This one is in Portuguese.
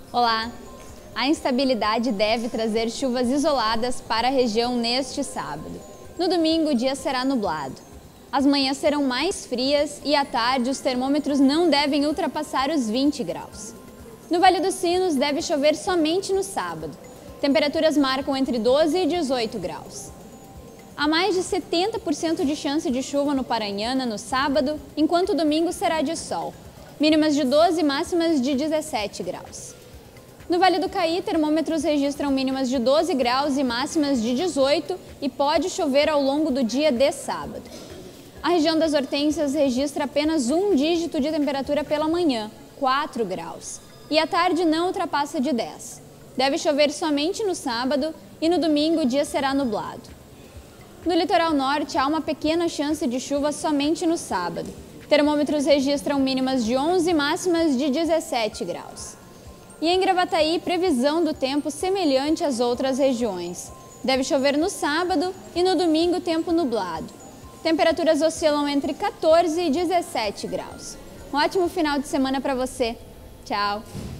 Olá! A instabilidade deve trazer chuvas isoladas para a região neste sábado. No domingo, o dia será nublado. As manhãs serão mais frias e à tarde os termômetros não devem ultrapassar os 20 graus. No Vale dos Sinos deve chover somente no sábado. Temperaturas marcam entre 12 e 18 graus. Há mais de 70% de chance de chuva no Paranhana no sábado, enquanto o domingo será de sol. Mínimas de 12 e máximas de 17 graus. No Vale do Caí, termômetros registram mínimas de 12 graus e máximas de 18 e pode chover ao longo do dia de sábado. A região das Hortênsias registra apenas um dígito de temperatura pela manhã, 4 graus, e à tarde não ultrapassa de 10. Deve chover somente no sábado e no domingo o dia será nublado. No litoral norte, há uma pequena chance de chuva somente no sábado. Termômetros registram mínimas de 11 e máximas de 17 graus. E em Gravataí, previsão do tempo semelhante às outras regiões. Deve chover no sábado e no domingo tempo nublado. Temperaturas oscilam entre 14 e 17 graus. Um ótimo final de semana para você. Tchau!